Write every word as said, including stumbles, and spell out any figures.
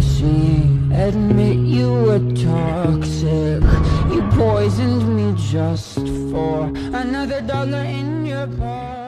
see. Admit you were toxic. You poisoned me just for another dollar in your pocket.